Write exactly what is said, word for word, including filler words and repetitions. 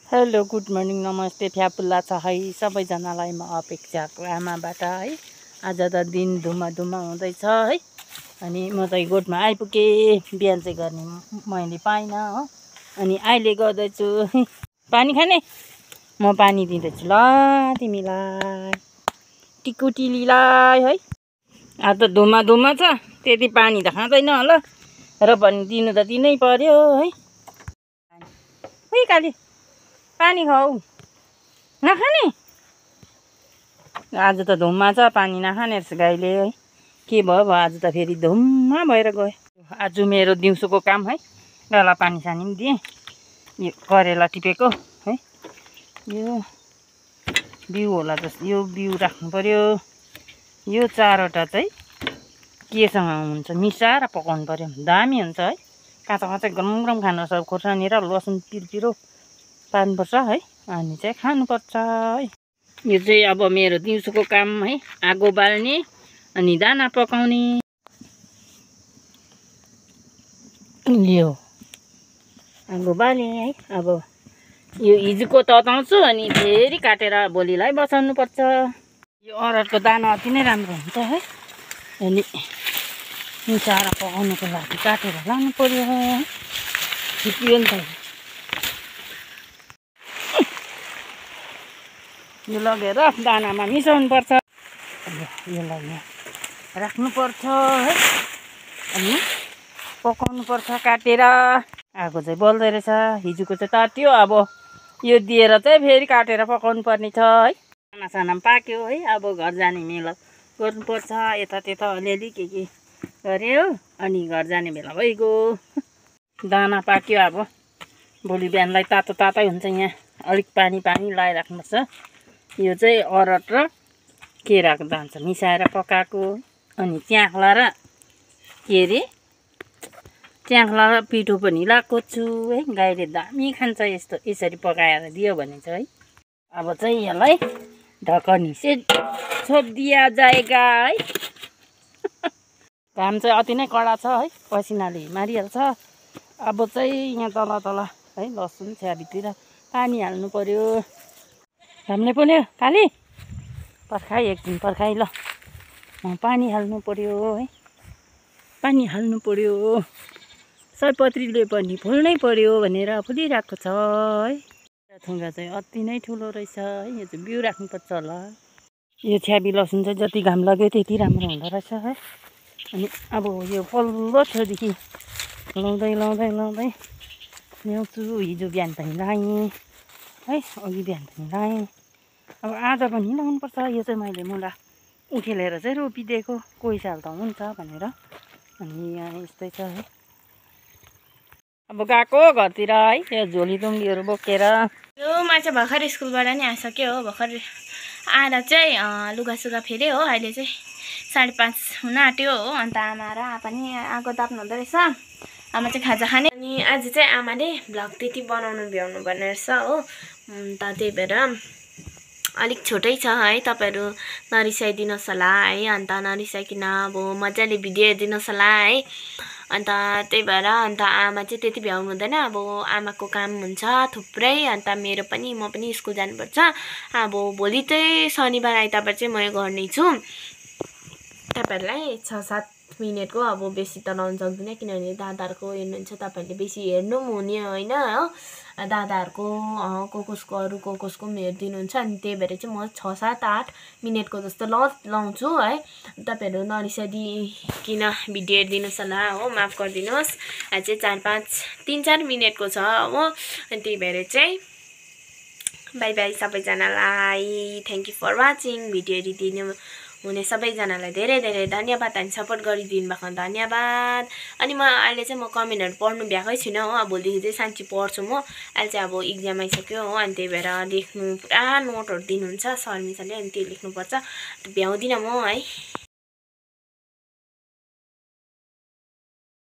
Hello good morning नमस्ते फ्यापुल्ला छ है सबैजनालाई म अपेक्षाको आमाबाट है। आज त दिन धुमा धुमा हुँदैछ है। अनि म चाहिँ गोठमा आइपुगेँ। बिहान चाहिँ गर्ने मैले पाइनँ हो। अनि अहिले गर्दैछु पानी खाने। म पानी दिँदैछु ल तिमीलाई टिकुटिलीलाई है। आज त धुमा धुमा छ त्यति पानी त खाँदैन होला र पनि दिनु त दिनै पर्यो है। उही काली पानी खाऊ नखाने। आज त धुम्मा छ पानी नखाने रहेछ गाईले है। के भयो भयो आज त फेरि धुम्मा भएर गयो। आज मेरो दिउँसोको काम है। ल पानी सानी पनि दिएँ। यो करेला टिपेको है। यो बिउ होला जस्तो यो बिउ राख्नु पर्यो। यो चारवटा चाहिँ केसँग हुन्छ मिसाएर पकाउनु पर्यो दामी हुन्छ है। काँचो काँचो गरम गरम खानुपर्छ। खोर्सानी र लसुन पिरपिरो पार्नुपर्छ है। अनि चाहिँ खानुपर्छ है। यो चाहिँ अब मेरो दिउँसोको काम है। आगो बाल्ने अनि दाना पकाउने। यो आगो बालेँ है। अब यो हिजोको तताउँछु अनि फेरि काटेर भोलिलाई बसाउनु पर्छ। यो अरहरको दाना अति नै राम्रो हुन्छ है। अनि मिसाएर पकाउनुको लागि काटेर लानु पर्यो है। छिप्पियो नि त यो लगेर दानामा मिसाउनु पर्छ। यसलाई यहाँ राख्नुपर्छ है। अनि पकाउनु पर्छ काटेर। आगो चाहिँ बल्दै रहेछ। हिजोको चाहिँ तात्यो। अब यो दिएर चाहिँ फेरि काटेर पकाउनु पर्ने छ है। खानासाना पनि पाक्यो है। अब घर जाने मेला गर्नुपर्छ। यता त्यता अलिअलि के के गऱ्यो अनि घर जाने बेला भइगयो। दाना पाक्यो। अब भोलि बिहानलाई तातो तातै हुन्छ। यहाँ अलिक पानी पानी लगाइराख्नुपर्छ। यो चाहिँ अरहर र केराको दाना छ मिसाएर पकाएको। अनि च्याख्ला र के अरे च्याख्ला र पिठो पनि लगाएको छु है। गाईले दामी खान्छ यस्तो यसरी पकाएर दियो भने चाहिँ है। अब चाहिँ यसलाई ढकनी से छोप दिया जाएगा है। घाम चाहिँ अति नै कडा छ है। पसिनाले मारिहाल्छ। अब चाहिँ यहाँ तल तल है लसुन छ्यारीतिर पानी हाल्नु पर्यो। घामले पुन्यो काली पर्खाइ एकछिन पर्खाइ ल। पानी हाल्नु पर्यो है। पानी हाल्नु पर्यो। सयपत्रीले पनि फुल्नै पर्यो भनेर फुलिरहेको छ है। थुङ्गा चाहिँ अति नै ठुलो रहेछ है। यो चाहिँ बिउ राख्नुपर्छ होला। यो छ्याबी लसुन चाहिँ जति घाम लाग्यो त्यति राम्रो हुँदो रहेछ है। अनि अब यो पल्लो छेउदेखि लाउँदै लाउँदै लाउँदै ल्याउँछु। हिजो बिहान पनि लाएँ है। अघि बिहान पनि लाएँ। अब आज पनि लाउनुपर्छ। यो चाहिँ मैले मुला उखेलेर चाहिँ रोपिदिएको कोही साल त हुन्छ भनेर। अनि यहाँ यस्तै छ है। अब गएको घरतिर है। यो झोली डुङ्गीहरू बोकेर। यो म चाहिँ भर्खर स्कुलबाट नि आइसक्यो हो। भर्खर आएर चाहिँ लुगासुगा फेऱ्यो हो। अहिले चाहिँ साढे पाँच हुन आँट्यो हो। अन्त आमा र आप्पा नि आगो ताप्नु हुँदो रहेछ। आमा चाहिँ खाजा खाने। अनि आज चाहिँ आमाले भ्लग त्यति बनाउनु भ्याउनु पर्ने रहेछ हो। अन्त त्यही भएर अलिक छोटै छ है। तपाईँहरू नरिसाइदिनुहोस् होला है। अन्त नरिसाइकन अब मजाले भिडियो हेरिदिनुहोस् होला है। अन्त त्यही भएर अन्त आमा चाहिँ त्यति भ्याउनु हुँदैन। अब आमाको काम हुन्छ थुप्रै। अन्त मेरो पनि म पनि स्कुल जानुपर्छ। अब भोलि चाहिँ शनिबार आइतबार चाहिँ म गर्ने छु। तपाईँहरूलाई छ सात मिनटको अब बेसी त लाउनु सक्दिनँ किनभने दादाहरूको हेर्नुहुन्छ तपाईँहरूले बेसी हेर्नु पनि हुने होइन हो। दादाहरूको को कसको अरू को कसको पनि हेरिदिनुहुन्छ। अनि त्यही भएर चाहिँ म छ सात आठ मिनटको जस्तो ल लाउँछु है। तपाईँहरू नरिसाइदिकन भिडियो हेरिदिनुहोस् होला हो। माफ गरिदिनुहोस्। आज चाहिँ चार पाँच तिन चार मिनटको छ हो। अनि त्यही भएर चाहिँ बाई बाई सबैजनालाई। Thank you for watching. Video हेरिदिनु हुने सबैजनालाई धेरै धेरै धन्यवाद। अनि सपोर्ट गरिदिनु भएको धन्यवाद। अनि म अहिले चाहिँ म कमेन्टहरू पढ्नु भ्याएकै छुइनँ हो। अब भोलिदेखि चाहिँ साँच्ची पढ्छु म। अहिले चाहिँ अब इक्जाम आइसक्यो हो। अनि त्यही भएर लेख्नु पुरा नोटहरू दिनुहुन्छ सर मिसले। अनि त्यो लेख्नुपर्छ भ्याउँदिनँ म है।